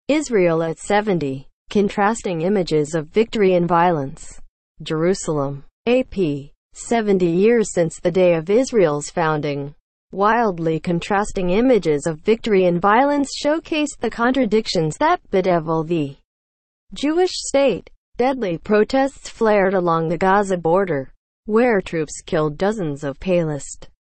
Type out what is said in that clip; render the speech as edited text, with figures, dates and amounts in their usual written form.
Israel at 70. Contrasting images of victory and violence. Jerusalem. AP. 70 years since the day of Israel's founding. Wildly contrasting images of victory and violence showcased the contradictions that bedevil the Jewish state. Deadly protests flared along the Gaza border, where troops killed dozens of Palestinians.